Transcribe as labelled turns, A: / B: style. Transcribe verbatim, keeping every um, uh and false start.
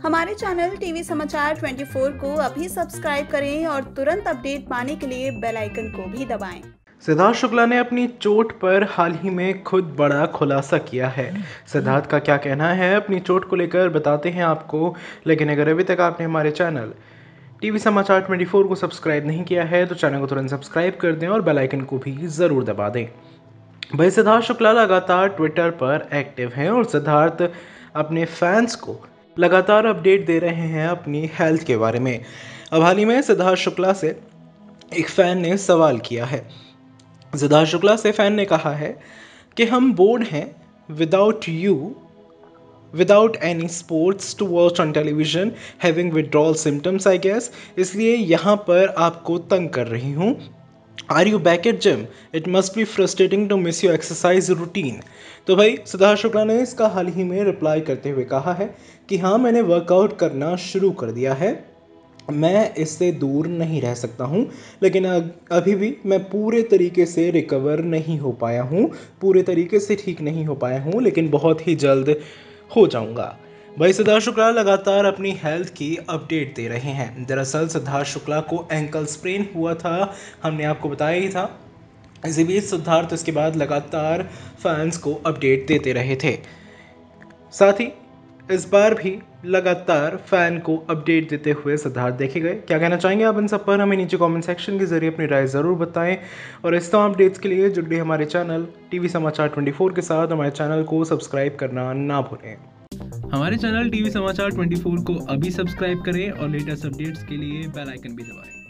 A: हमारे channel TV समाचार चौबीस को अभी सब्सक्राइब करें और तुरंत अपडेट पाने के लिए बेल आइकन को भी दबाएं।
B: सिद्धार्थ शुक्ला ने अपनी चोट पर हाल ही में खुद बड़ा खुलासा किया है। सिद्धार्थ का क्या कहना है अपनी चोट को लेकर बताते हैं आपको, लेकिन अगर अभी तक आपने हमारे चैनल टीवी समाचार चौबीस को सब्सक्राइब नहीं किया है तो चैनल को तुरंत सब्सक्राइब कर दें और बेल आइकन को भी ज़रूर दबा दें। भाई सिद्धार्थ शुक्ला लगातार ट्विटर पर एक्टिव हैं और सिद्धार्थ अपने फैंस को लगातार अपडेट दे रहे हैं अपनी हेल्थ के बारे में। अब हाल ही में सिद्धार्थ शुक्ला से एक फ़ैन ने सवाल किया है। सिद्धार्थ शुक्ला से फैन ने कहा है कि हम बोर्ड हैं without you without any sports to watch on television having withdrawal symptoms I guess, इसलिए यहाँ पर आपको तंग कर रही हूँ। Are you back at gym? It must be frustrating to miss your exercise routine. तो भाई सिद्धार्थ शुक्ला ने इसका हाल ही में रिप्लाई करते हुए कहा है कि हाँ, मैंने वर्कआउट करना शुरू कर दिया है, मैं इससे दूर नहीं रह सकता हूँ, लेकिन अभी भी मैं पूरे तरीके से रिकवर नहीं हो पाया हूँ, पूरे तरीके से ठीक नहीं हो पाया हूँ, लेकिन बहुत ही जल्द हो जाऊँगा। भाई सिद्धार्थ शुक्ला लगातार अपनी हेल्थ की अपडेट दे रहे हैं। दरअसल सिद्धार्थ शुक्ला को एंकल स्प्रेन हुआ था, हमने आपको बताया ही था। इसी बीच सिद्धार्थ इसके बाद लगातार फैंस को अपडेट देते रहे थे। साथ ही इस बार भी लगातार फैन को अपडेट देते हुए सिद्धार्थ देखे गए। क्या कहना चाहेंगे आप इन सब पर? हमें नीचे कमेंट सेक्शन के जरिए अपनी राय ज़रूर बताएं और इस तमाम अपडेट्स के लिए जुड़े हमारे चैनल टीवी समाचार चौबीस के साथ हमारे चैनल को सब्सक्राइब करना ना भूलें।
C: हमारे चैनल टीवी समाचार चौबीस को अभी सब्सक्राइब करें और लेटेस्ट अपडेट्स के लिए बेल आइकन भी दबाएं।